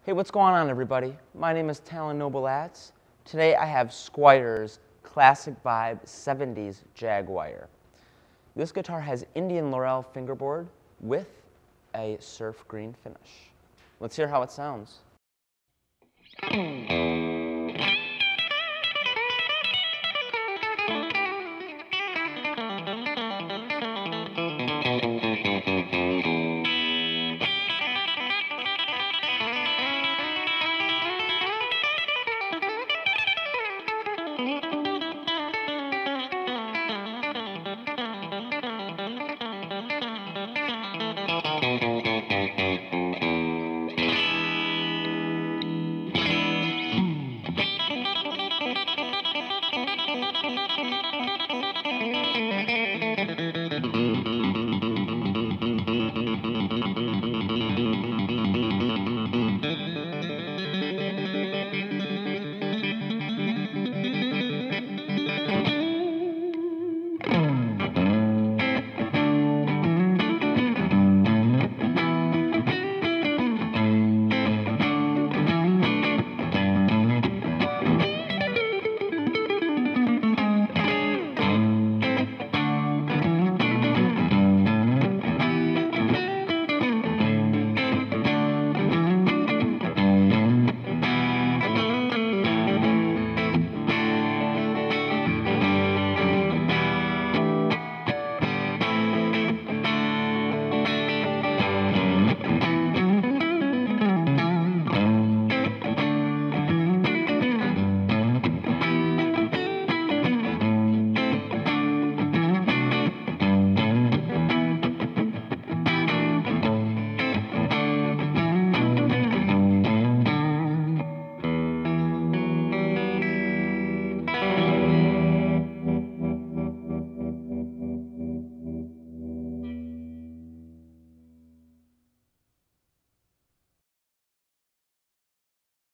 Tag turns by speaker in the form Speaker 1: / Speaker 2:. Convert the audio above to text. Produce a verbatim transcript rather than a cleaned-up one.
Speaker 1: Hey, what's going on, everybody? My name is Talon Nobelatz. Today I have Squier's Classic Vibe seventies Jaguar. This guitar has Indian Laurel fingerboard with a surf green finish. Let's hear how it sounds.